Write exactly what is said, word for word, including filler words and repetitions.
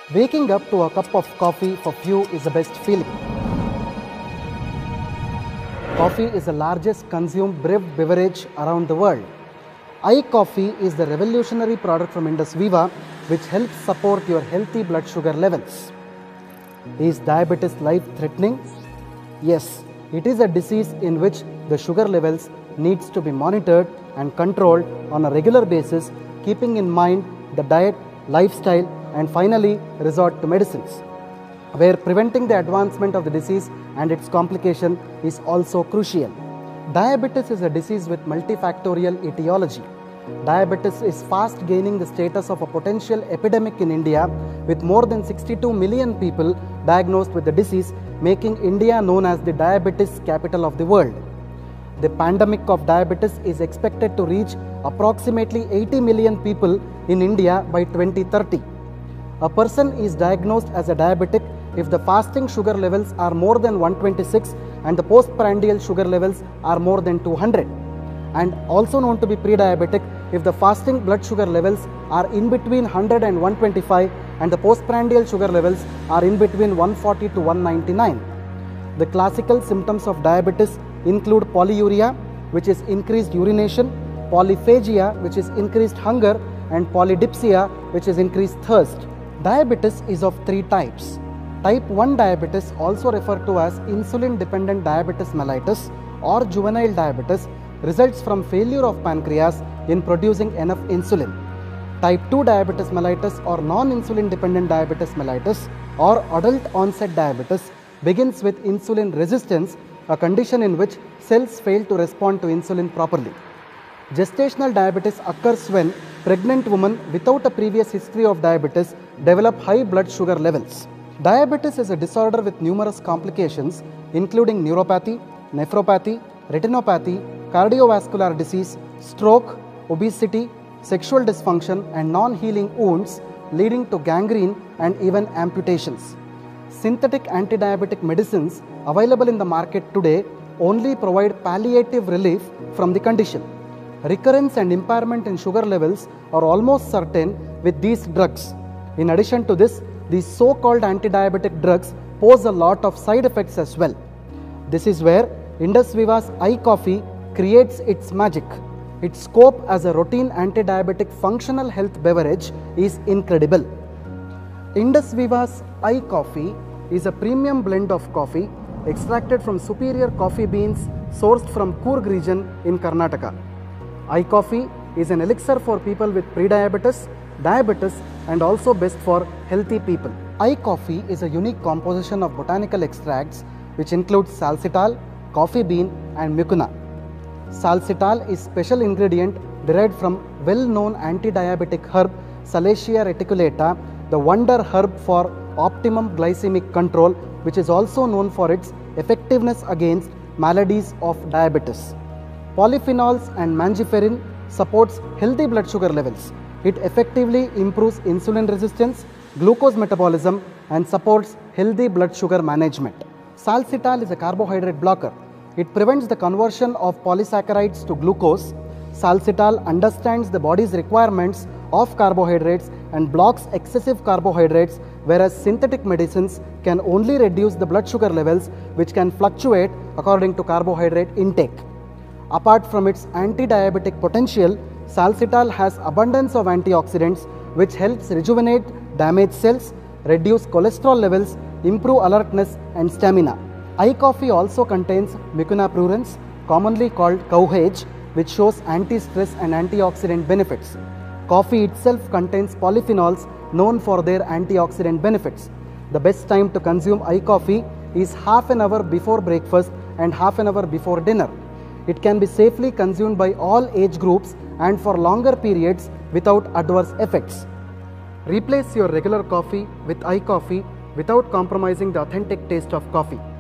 Waking up to a cup of coffee for few is the best feeling. Coffee is the largest consumed brewed beverage around the world. iCoffee is the revolutionary product from Indus Viva which helps support your healthy blood sugar levels. Is diabetes life-threatening? Yes, it is a disease in which the sugar levels needs to be monitored and controlled on a regular basis, keeping in mind the diet, lifestyle, and finally resort to medicines, where preventing the advancement of the disease and its complication is also crucial. Diabetes is a disease with multifactorial etiology. Diabetes is fast gaining the status of a potential epidemic in India, with more than sixty-two million people diagnosed with the disease, making India known as the diabetes capital of the world. The pandemic of diabetes is expected to reach approximately eighty million people in India by twenty thirty. A person is diagnosed as a diabetic if the fasting sugar levels are more than one twenty-six and the postprandial sugar levels are more than two hundred, and also known to be pre-diabetic if the fasting blood sugar levels are in between one hundred and one twenty-five and the postprandial sugar levels are in between one forty to one ninety-nine. The classical symptoms of diabetes include polyuria, which is increased urination, polyphagia, which is increased hunger, and polydipsia, which is increased thirst. Diabetes is of three types. Type one diabetes, also referred to as insulin-dependent diabetes mellitus or juvenile diabetes, results from failure of pancreas in producing enough insulin. Type two diabetes mellitus or non-insulin dependent diabetes mellitus or adult onset diabetes begins with insulin resistance, a condition in which cells fail to respond to insulin properly. Gestational diabetes occurs when pregnant women without a previous history of diabetes develop high blood sugar levels. Diabetes is a disorder with numerous complications including neuropathy, nephropathy, retinopathy, cardiovascular disease, stroke, obesity, sexual dysfunction, and non-healing wounds leading to gangrene and even amputations. Synthetic anti-diabetic medicines available in the market today only provide palliative relief from the condition. Recurrence and impairment in sugar levels are almost certain with these drugs. In addition to this, these so-called anti-diabetic drugs pose a lot of side effects as well. This is where Indus Viva's iCoffee creates its magic. Its scope as a routine anti-diabetic functional health beverage is incredible. Indus Viva's iCoffee is a premium blend of coffee extracted from superior coffee beans sourced from Coorg region in Karnataka. iCoffee is an elixir for people with prediabetes, diabetes, and also best for healthy people. iCoffee is a unique composition of botanical extracts which includes salsitol, coffee bean, and mucuna. Salsitol is special ingredient derived from well-known anti-diabetic herb Salacia reticulata, the wonder herb for optimum glycemic control, which is also known for its effectiveness against maladies of diabetes. Polyphenols and mangiferin supports healthy blood sugar levels. It effectively improves insulin resistance, glucose metabolism, and supports healthy blood sugar management. Salsitol is a carbohydrate blocker. It prevents the conversion of polysaccharides to glucose. Salsitol understands the body's requirements of carbohydrates and blocks excessive carbohydrates, whereas synthetic medicines can only reduce the blood sugar levels, which can fluctuate according to carbohydrate intake. Apart from its anti-diabetic potential, salsitol has abundance of antioxidants which helps rejuvenate damaged cells, reduce cholesterol levels, improve alertness and stamina. iCoffee also contains mucuna prurens, commonly called cowhage, which shows anti-stress and antioxidant benefits. Coffee itself contains polyphenols known for their antioxidant benefits. The best time to consume iCoffee is half an hour before breakfast and half an hour before dinner. It can be safely consumed by all age groups and for longer periods without adverse effects. Replace your regular coffee with iCoffee without compromising the authentic taste of coffee.